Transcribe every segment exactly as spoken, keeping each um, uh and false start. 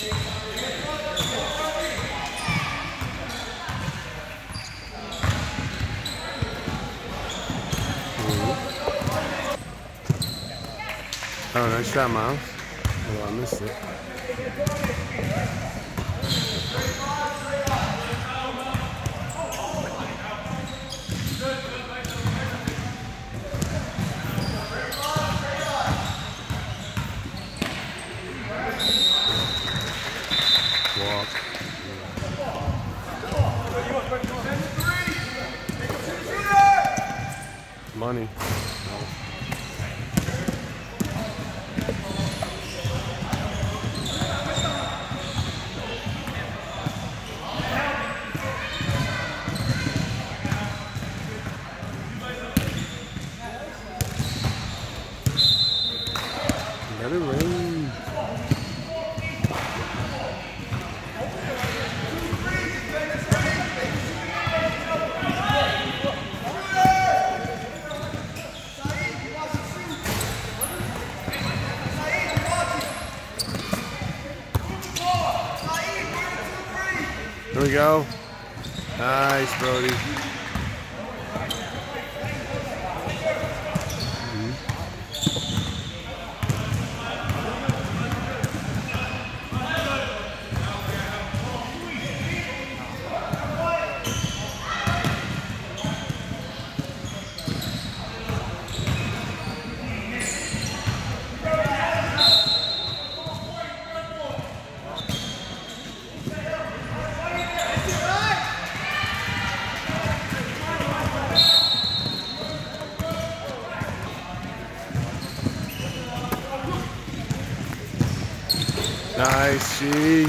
Oh, nice shot, Miles. Oh, I missed it. Walk. Money. Let it rain. There we go. Nice, Brody. Nice, G.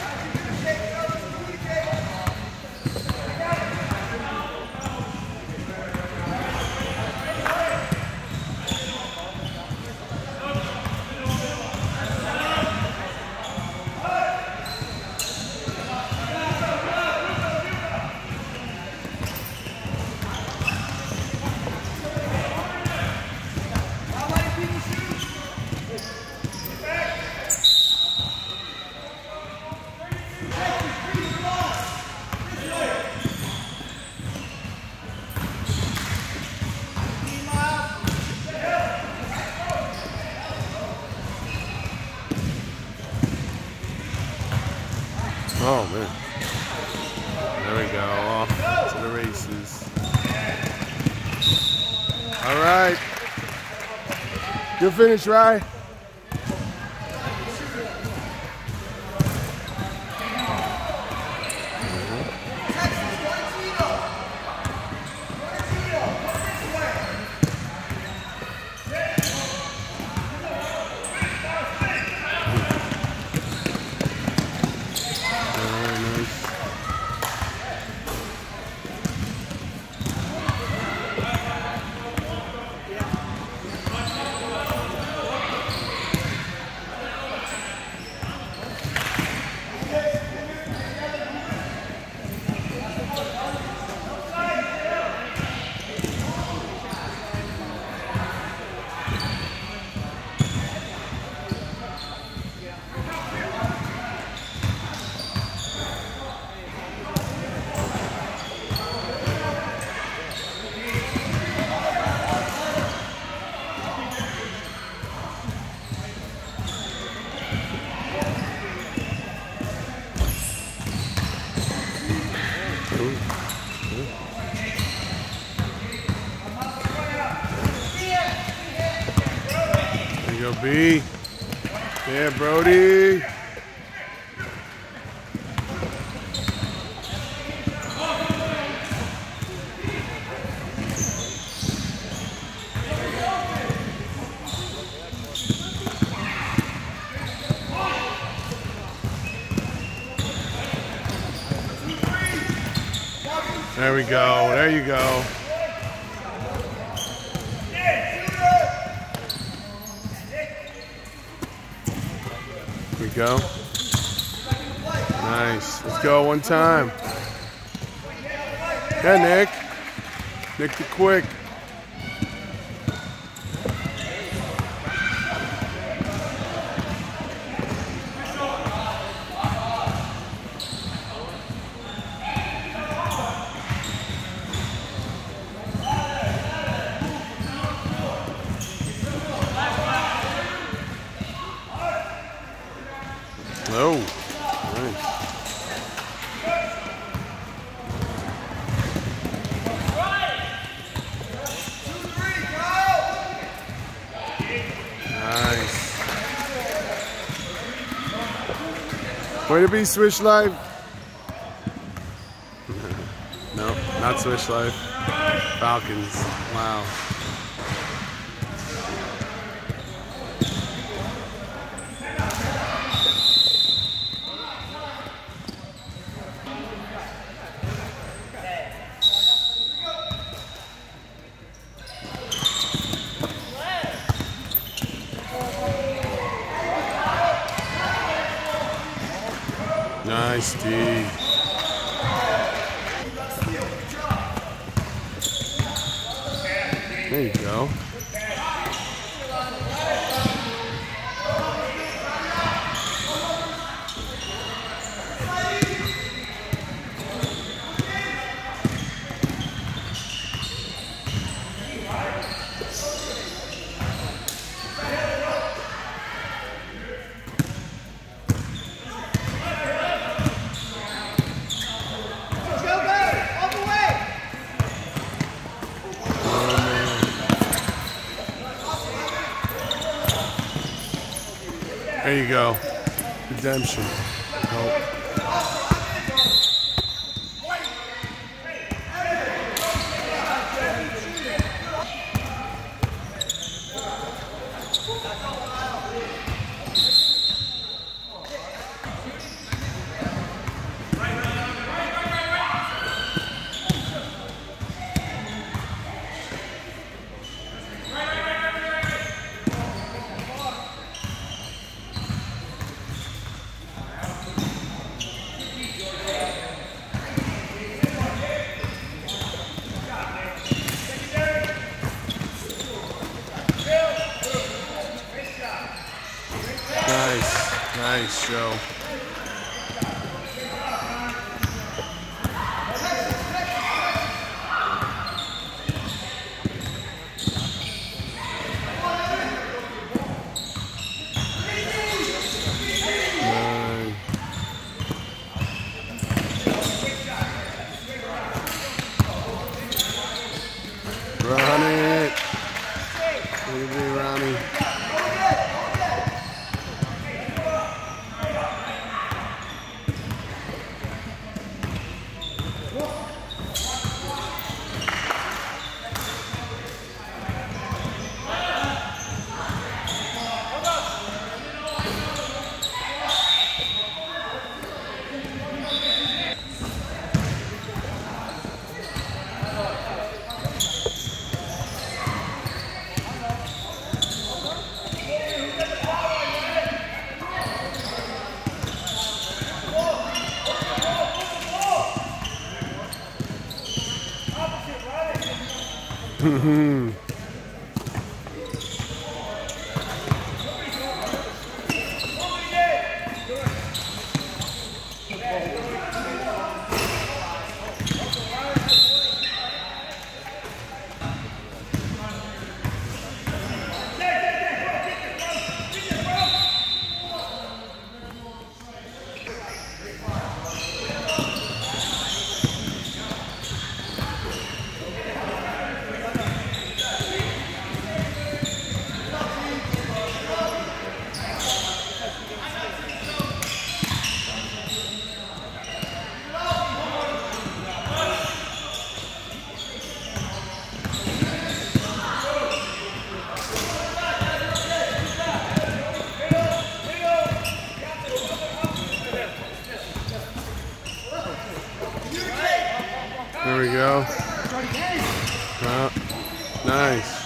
Oh, man. There we go. Off to the races. All right. Good finish, Rye. There you go, B. Yeah, Brody. There we go. There you go. Here we go. Nice. Let's go one time. Yeah, Nick. Nick the quick. Nice. Way to be, Swish Life. No, not Swish Life. Falcons. Wow. Nice D. There you go. There you go. Redemption. Nope. Nice, nice show. Run it. Look at me, Ronnie. Mm-hmm. There we go. Well, nice.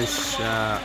Nice shot.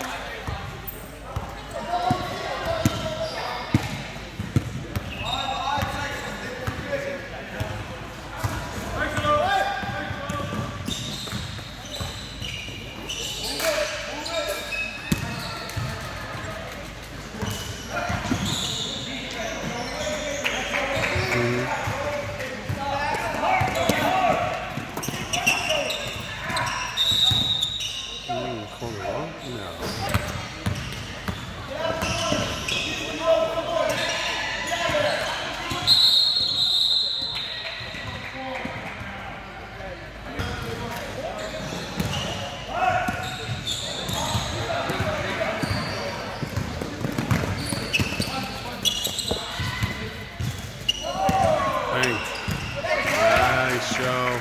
Nice show.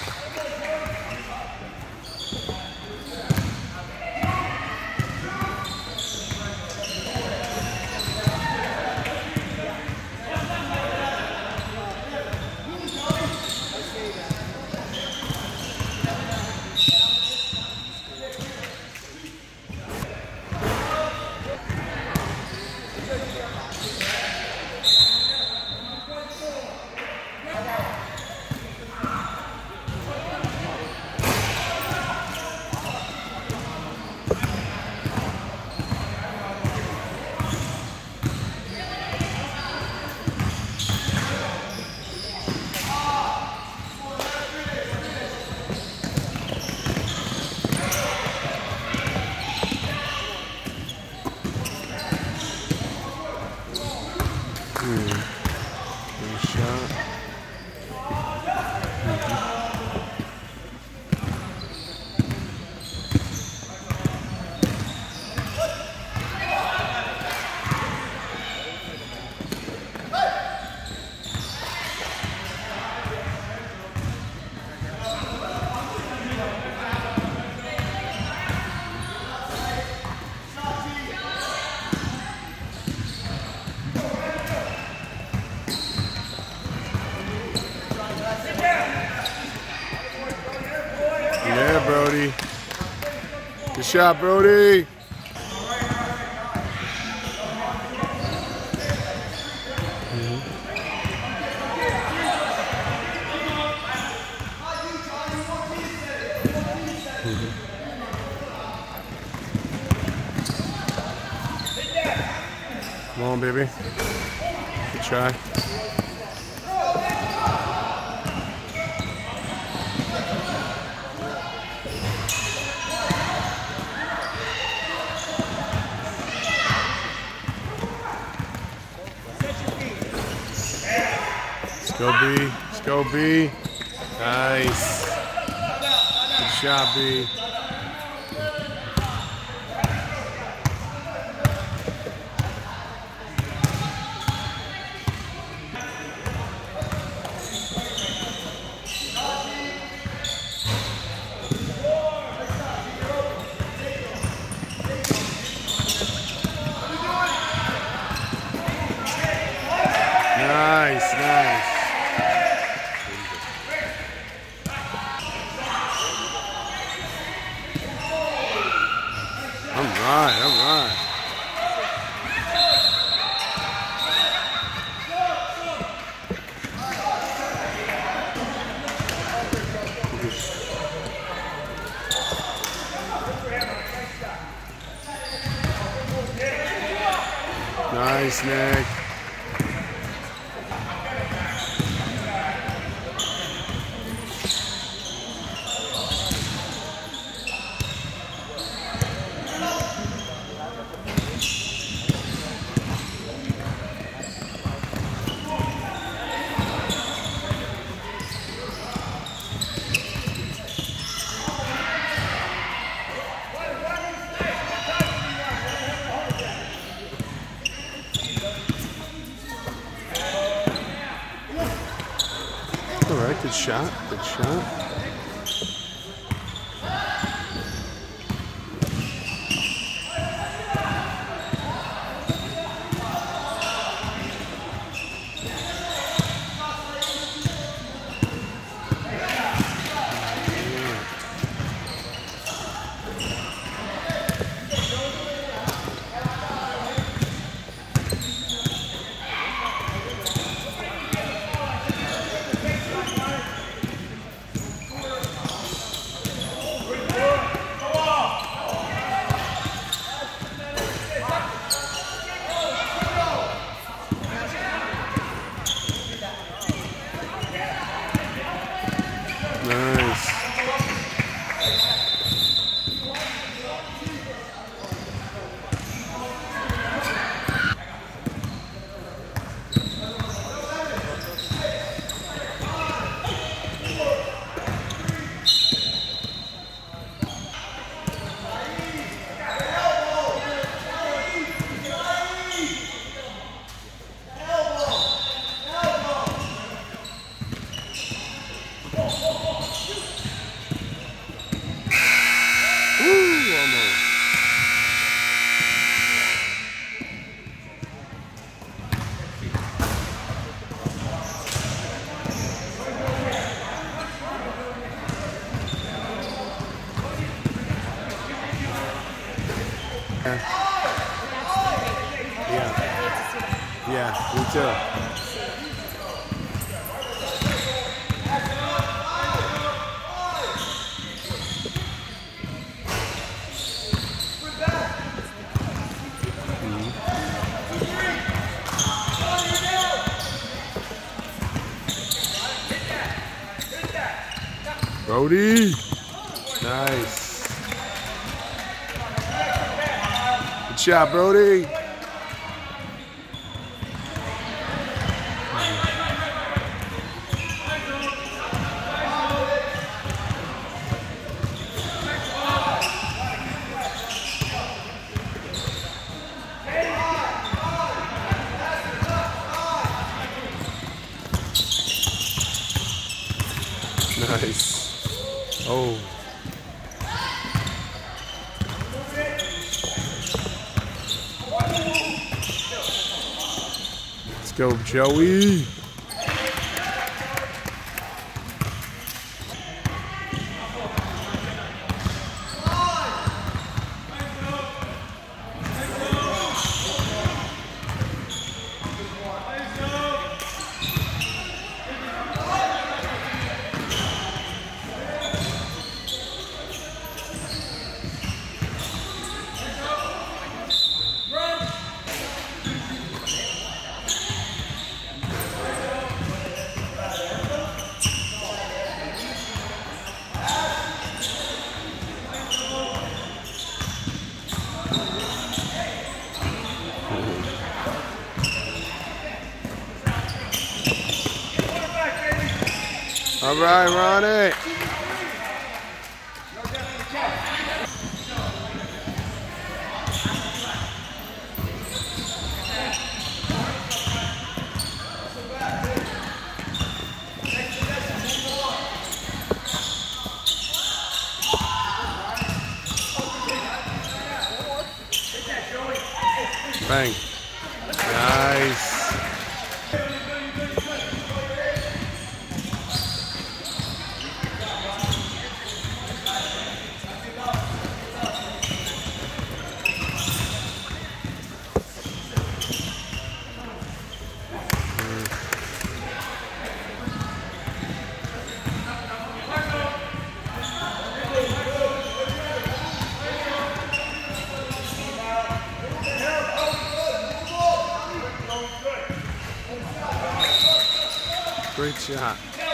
Yeah, Brody. Good shot, Brody. Mm-hmm. Mm-hmm. Come on, baby. Good try. Go B, let's go B. Nice. Good shot, B. Nice, nice. All right, all right. Nice, Nick. All right, good shot, good shot. Yeah. Yeah. Yeah, me too. Brody. Nice. Good shot, Brody. Nice. Oh. Let's go, Joey. All right, Ronnie. Bang. Nice. Great shot.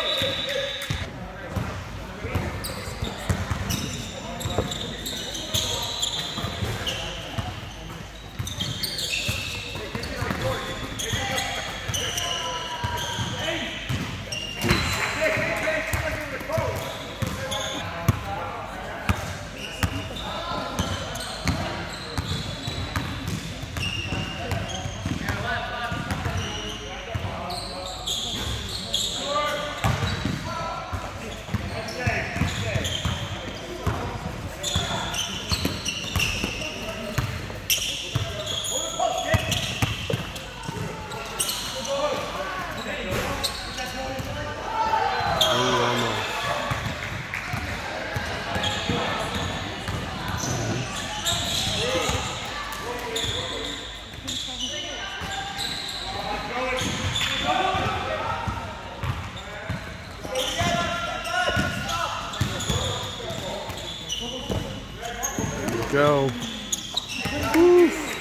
Go. Oof.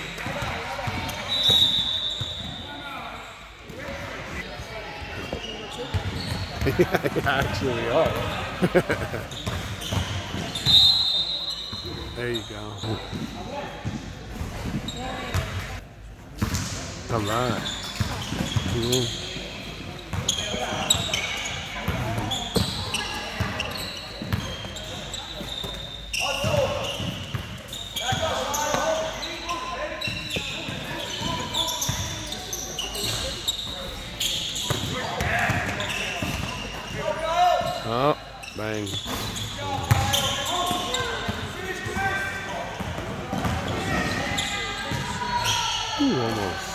Yeah, actually are. There you go. All right. Mm-hmm. Oh, bang. Ooh, almost.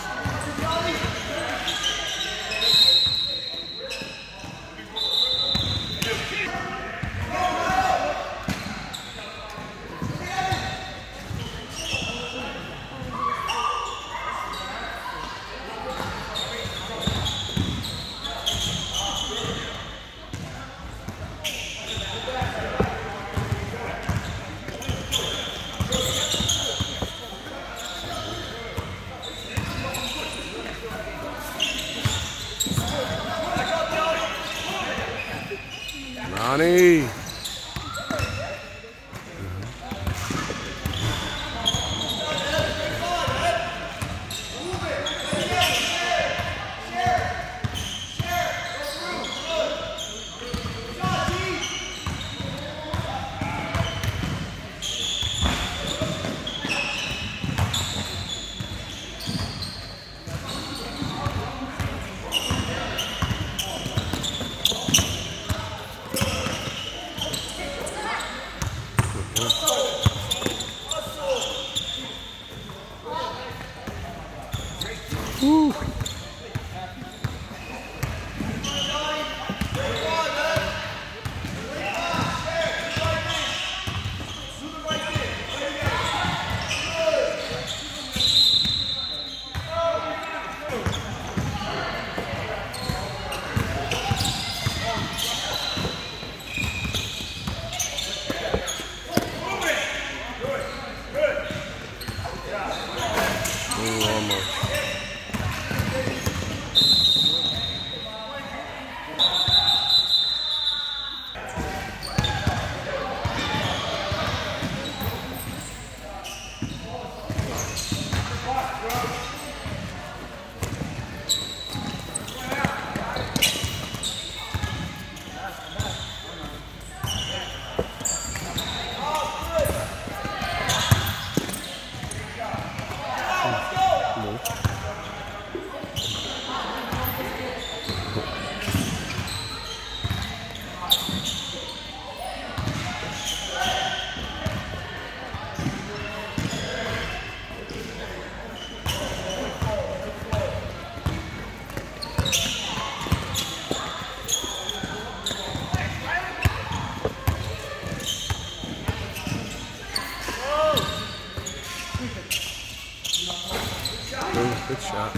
Woo. Good shot.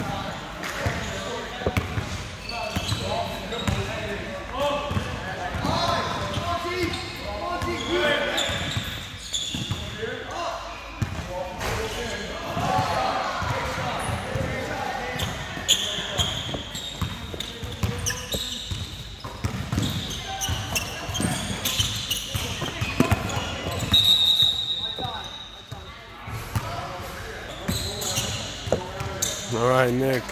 All right, Nick.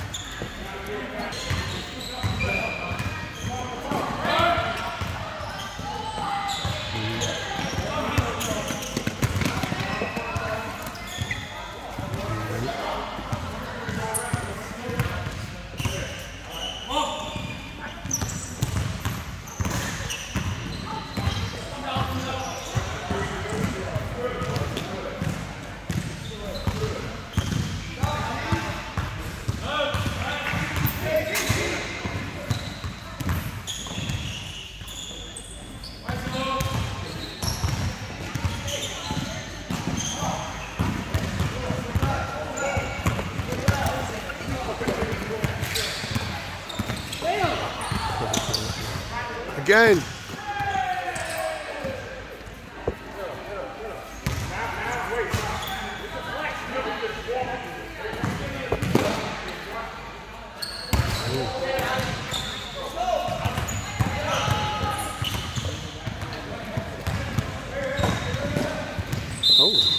Again. Oh.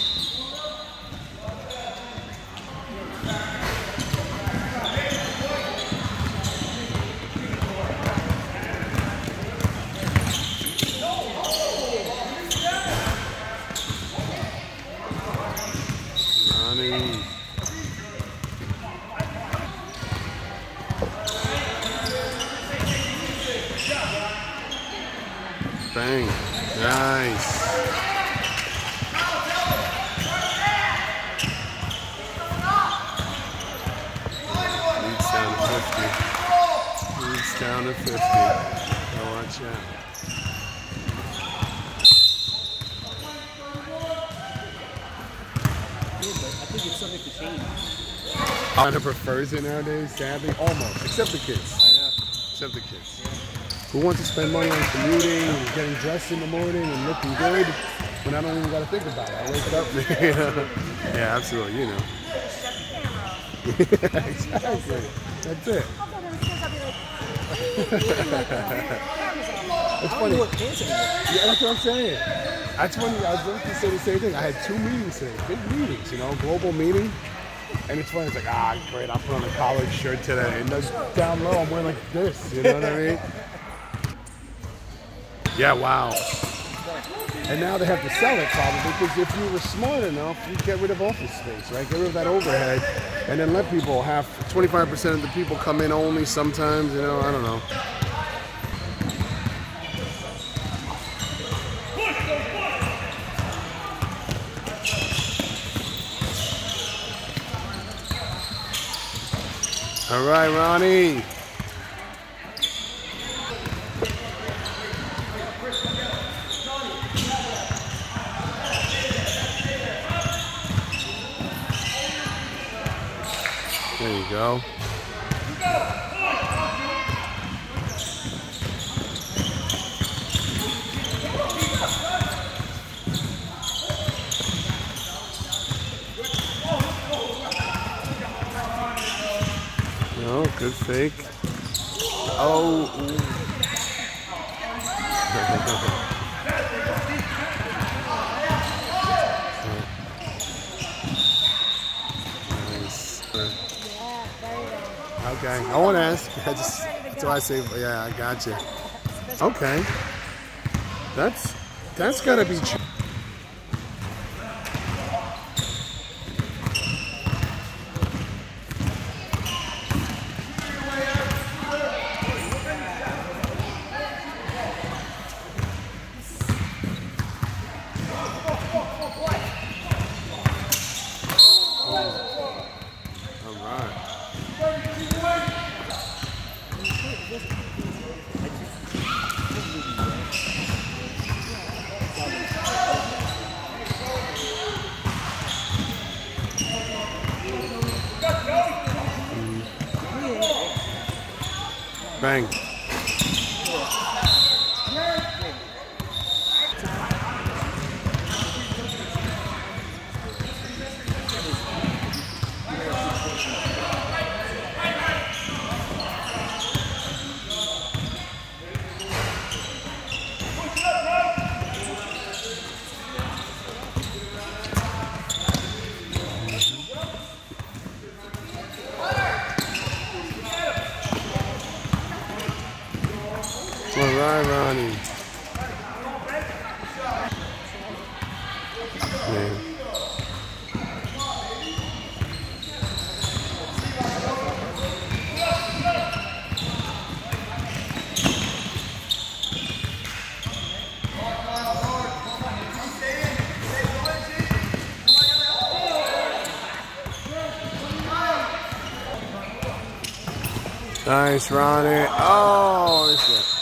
Bang. Nice. Leads down to fifty. Leads down to fifty. Oh, watch out. I think it's something to change. Kind of prefers it nowadays, sadly. Almost. Except the kids. Except the kids. Who wants to spend money on commuting and getting dressed in the morning and looking good when I don't even got to think about it? I wake up. Yeah, absolutely, you know. Yeah, exactly. That's it. It's funny. Yeah, that's what I'm saying. That's funny. I was going to say the same thing. I had two meetings today, big meetings, you know, global meeting. And it's funny, it's like, ah, great, I'll put on a collared shirt today. And then down low, I'm wearing like this, you know what I mean? Yeah, wow. And now they have to sell it probably, because if you were smart enough, you'd get rid of office space, right? Get rid of that overhead, and then let people have twenty-five percent of the people come in only sometimes, you know, I don't know. All right, Ronnie. There you go. No, good fake. Oh. Nice. Okay, I won't ask. I just that's why I say, yeah, I got you. Okay, that's that's gotta be true. Bang. All right, Ronnie. Yeah. Nice, Ronnie. Oh, this is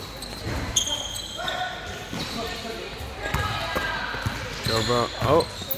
Go, bro. Oh.